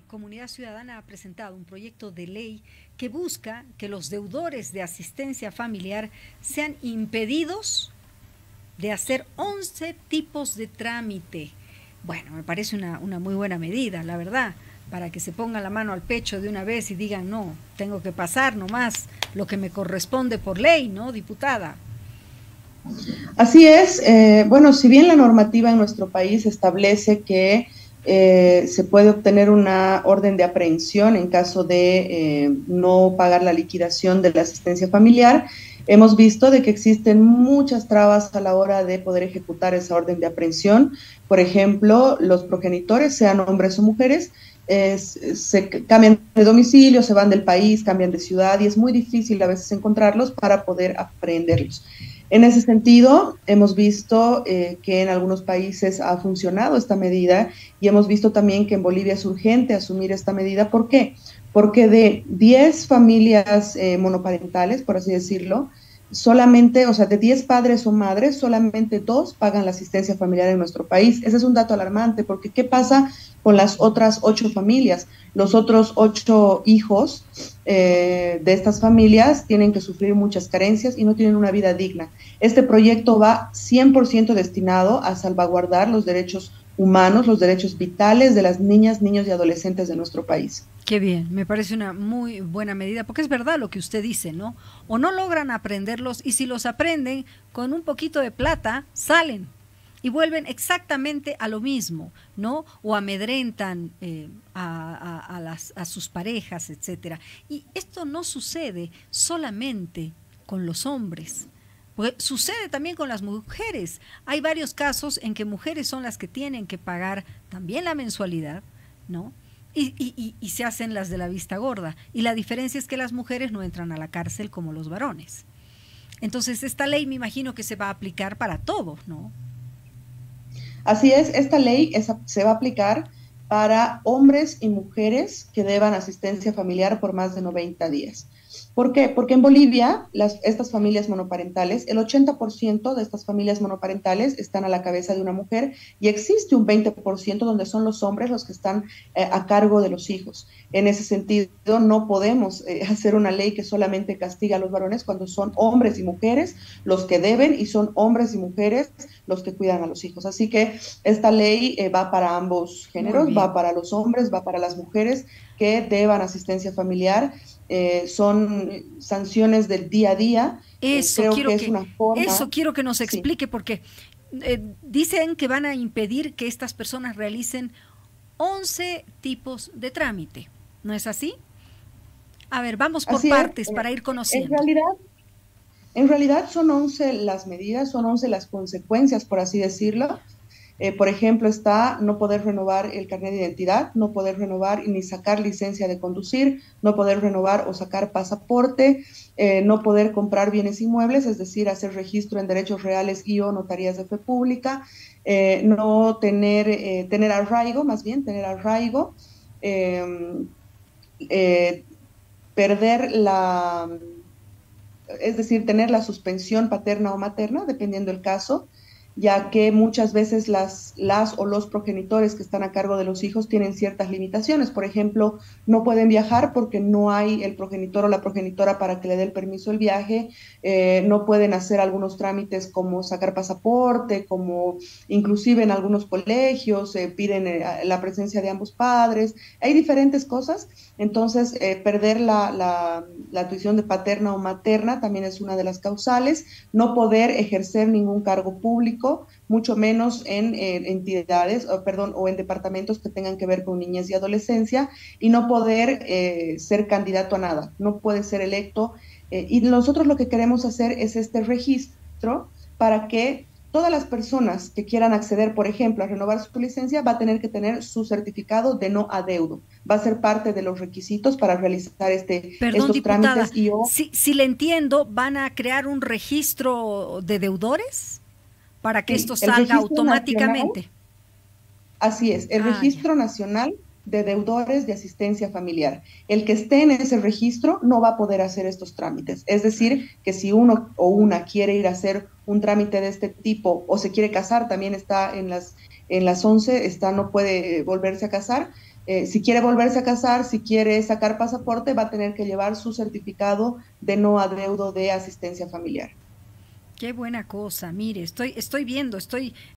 Comunidad Ciudadana ha presentado un proyecto de ley que busca que los deudores de asistencia familiar sean impedidos de hacer 11 tipos de trámite. Bueno, me parece una muy buena medida, la verdad, para que se pongan la mano al pecho de una vez y digan, no, tengo que pasar nomás lo que me corresponde por ley, ¿no, diputada? Así es. Bueno, si bien la normativa en nuestro país establece que se puede obtener una orden de aprehensión en caso de no pagar la liquidación de la asistencia familiar, hemos visto de que existen muchas trabas a la hora de poder ejecutar esa orden de aprehensión. Por ejemplo, los progenitores, sean hombres o mujeres, se cambian de domicilio, se van del país, cambian de ciudad y es muy difícil a veces encontrarlos para poder aprehenderlos. En ese sentido, hemos visto que en algunos países ha funcionado esta medida y hemos visto también que en Bolivia es urgente asumir esta medida. ¿Por qué? Porque de 10 familias monoparentales, por así decirlo, solamente, o sea, de 10 padres o madres, solamente 2 pagan la asistencia familiar en nuestro país. Ese es un dato alarmante, porque ¿qué pasa con las otras 8 familias? Los otros 8 hijos de estas familias tienen que sufrir muchas carencias y no tienen una vida digna. Este proyecto va 100% destinado a salvaguardar los derechos humanos, los derechos vitales de las niñas, niños y adolescentes de nuestro país. Qué bien, me parece una muy buena medida, porque es verdad lo que usted dice, ¿no? O no logran aprenderlos y si los aprenden con un poquito de plata, salen y vuelven exactamente a lo mismo, ¿no? O amedrentan a sus parejas, etcétera. Y esto no sucede solamente con los hombres, porque sucede también con las mujeres. Hay varios casos en que mujeres son las que tienen que pagar también la mensualidad, ¿no? Y se hacen las de la vista gorda. Y la diferencia es que las mujeres no entran a la cárcel como los varones. Entonces, esta ley me imagino que se va a aplicar para todos, ¿no? Así es, esta ley se va a aplicar para hombres y mujeres que deban asistencia familiar por más de 90 días. ¿Por qué? Porque en Bolivia, estas familias monoparentales, el 80% de estas familias monoparentales están a la cabeza de una mujer y existe un 20% donde son los hombres los que están a cargo de los hijos. En ese sentido, no podemos hacer una ley que solamente castiga a los varones cuando son hombres y mujeres los que deben y son hombres y mujeres los que cuidan a los hijos. Así que esta ley va para ambos Muy géneros, va bien. para los hombres, va para las mujeres que deban asistencia familiar. Son sanciones del día a día. Eso Creo quiero que es que, una forma, eso quiero que nos sí, explique, porque dicen que van a impedir que estas personas realicen 11 tipos de trámite. ¿No es así? A ver, vamos por así es. partes para ir En conociendo. realidad, en realidad son 11 las medidas, son 11 las consecuencias, por así decirlo. Por ejemplo, está no poder renovar el carnet de identidad, no poder renovar ni sacar licencia de conducir, no poder renovar o sacar pasaporte, no poder comprar bienes inmuebles, es decir, hacer registro en derechos reales y o notarías de fe pública, no tener, tener arraigo, más bien tener arraigo, eh, eh, perder la, es decir, tener la suspensión paterna o materna, dependiendo del caso, ya que muchas veces las o los progenitores que están a cargo de los hijos tienen ciertas limitaciones. Por ejemplo, no pueden viajar porque no hay el progenitor o la progenitora para que le dé el permiso del viaje, no pueden hacer algunos trámites como sacar pasaporte, como inclusive en algunos colegios piden la presencia de ambos padres. Hay diferentes cosas, entonces perder la tuición de paterna o materna también es una de las causales, no poder ejercer ningún cargo público, mucho menos en entidades, perdón, o en departamentos que tengan que ver con niñez y adolescencia, y no poder ser candidato a nada, no puede ser electo. Y nosotros lo que queremos hacer es este registro para que todas las personas que quieran acceder, por ejemplo, a renovar su licencia, va a tener que tener su certificado de no adeudo. Va a ser parte de los requisitos para realizar Perdón, estos diputada, trámites y o si le entiendo, ¿van a crear un registro de deudores para que sí, esto el salga registro nacional. automáticamente? Así es, el Ah, ya. Registro Nacional de Deudores de Asistencia Familiar. El que esté en ese registro no va a poder hacer estos trámites. Es Claro. decir, que si uno o una quiere ir a hacer un trámite de este tipo o se quiere casar, también está en las 11, está, no puede volverse a casar, Si quiere volverse a casar, si quiere sacar pasaporte, va a tener que llevar su certificado de no adeudo de asistencia familiar. Qué buena cosa. Mire, estoy viendo,